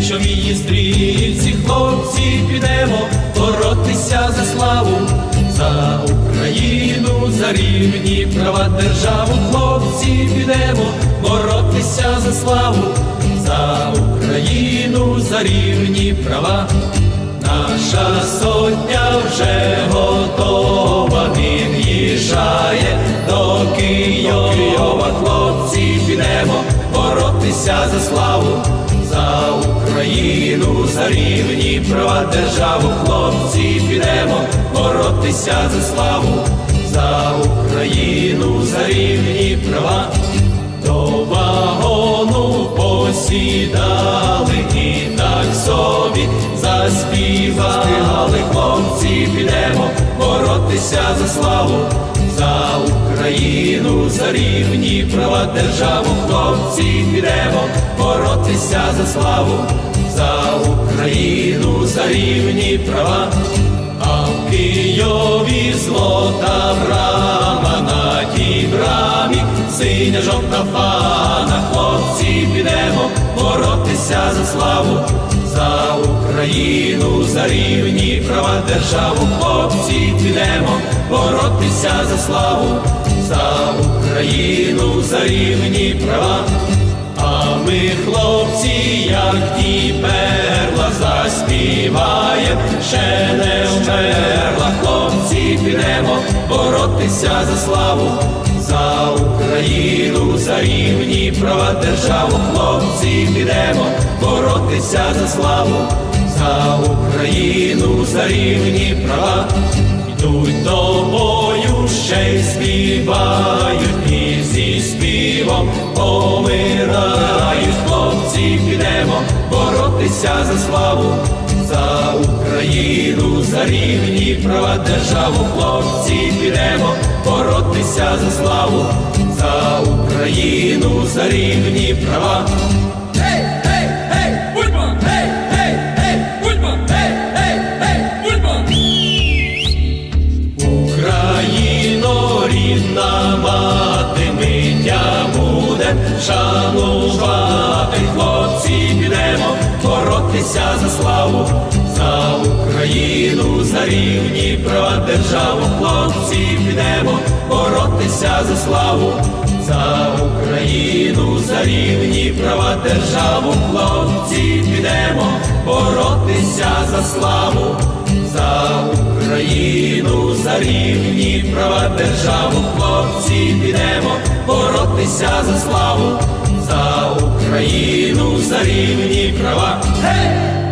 січові стрільці, хлопці, підемо боротися за славу, за Україну, за рівні права державу. Хлопці, підемо боротися за славу, за Україну, за рівні права. Наша сотня вже готова, від'їжджає до Києва. Хлопці, підемо боротися за славу, за Україну, за рівні права державу. Хлопці, підемо боротися за славу, за Україну, за рівні права. До вагону посідали і так собі заспівали. Хлопці, підемо боротися за славу, за Україну, за рівні права державу. Хлопці, підемо боротися за славу, за Україну, за рівні права. А в Києві злота брама, на тій брамі синя жовта фана. Хлопці, підемо боротися за славу, за Україну, за рівні права державу. Хлопці, підемо боротися за славу, за Україну, за рівні права. А ми, хлопці, як ті перла, заспіваєм, ще не вмерла. Хлопці, підемо боротися за славу, за Україну, за рівні права державу. Хлопці, підемо боротися за славу, за Україну, за рівні права. Йдуть до бою, ще й співають, і зі співом помирають. Хлопці, підемо боротися за славу, за Україну, за рівні права державу. Хлопці, підемо боротися за славу, за Україну, за рівні права. Рідна мати, ми тя будем шанувати. Хлопці, підемо боротися за славу, за Україну, за рівні права державу. Хлопці, підемо боротися за славу, за Україну, за рівні права державу. Хлопці, підемо боротися за славу, за Україну, за рівні права державу. Хлопці, підемо боротися за славу, за Україну, за рівні права.